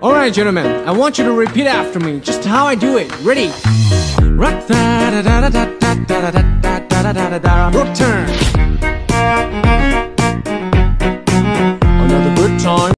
Alright, gentlemen, I want you to repeat after me, just how I do it. Ready? Rock da da da da da da da da da da da da da. Rock turn.